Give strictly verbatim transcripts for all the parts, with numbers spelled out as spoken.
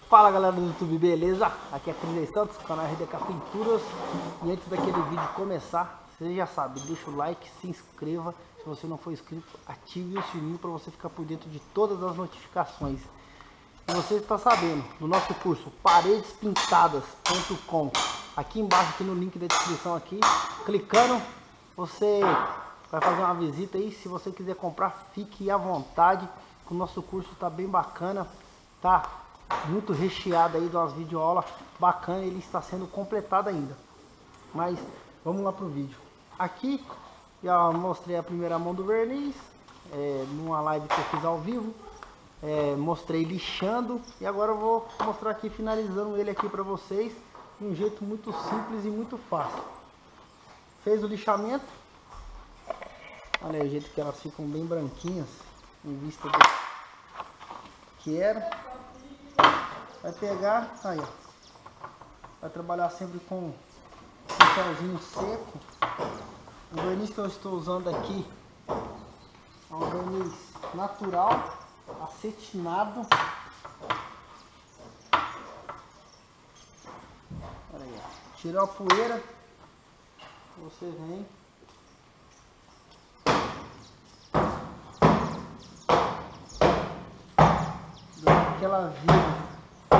Fala galera do YouTube, beleza? Aqui é Cris Santos, canal R D K Pinturas. E antes daquele vídeo começar, você já sabe, deixa o like, se inscreva. Se você não for inscrito, ative o sininho para você ficar por dentro de todas as notificações. E você está sabendo, no nosso curso paredes pintadas ponto com, aqui embaixo, aqui no link da descrição aqui, clicando, você vai fazer uma visita aí. Se você quiser comprar, fique à vontade. O nosso curso está bem bacana, tá? Muito recheado aí de umas videoaulas bacana, ele está sendo completado ainda. Mas vamos lá pro vídeo. Aqui já mostrei a primeira mão do verniz, é, numa live que eu fiz ao vivo. É, mostrei lixando e agora eu vou mostrar aqui finalizando ele aqui para vocês de um jeito muito simples e muito fácil. Fez o lixamento, olha aí o jeito que elas ficam bem branquinhas em vista do que era. Vai pegar, aí ó, vai trabalhar sempre com um pincelzinho seco. O verniz que eu estou usando aqui é um verniz natural, acetinado. Olha aí, ó. Tirou a poeira, você vem dando aquela vira.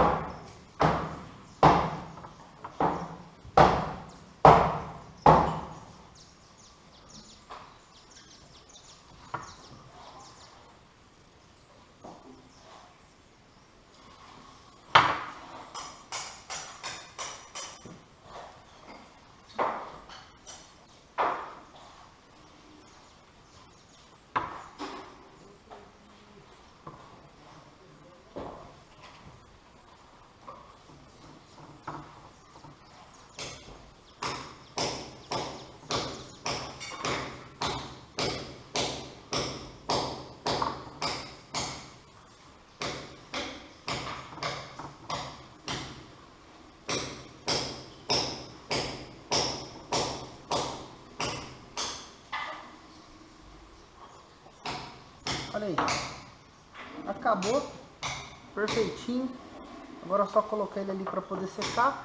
Olha aí, acabou, perfeitinho. Agora é só colocar ele ali para poder secar,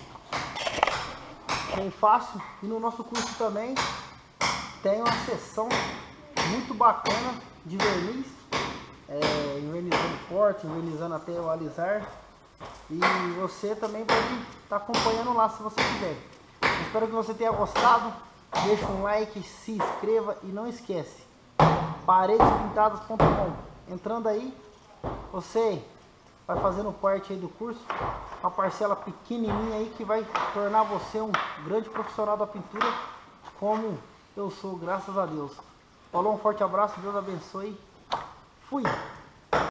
bem fácil. E no nosso curso também tem uma seção muito bacana de verniz, é, envernizando corte, envernizando até o alisar. E você também pode estar acompanhando lá se você quiser. Espero que você tenha gostado. Deixa um like, se inscreva e não esquece, paredes pintadas ponto com. Entrando aí, você vai fazendo parte aí do curso, uma parcela pequenininha aí que vai tornar você um grande profissional da pintura, como eu sou, graças a Deus. Falou, um forte abraço, Deus abençoe. Fui!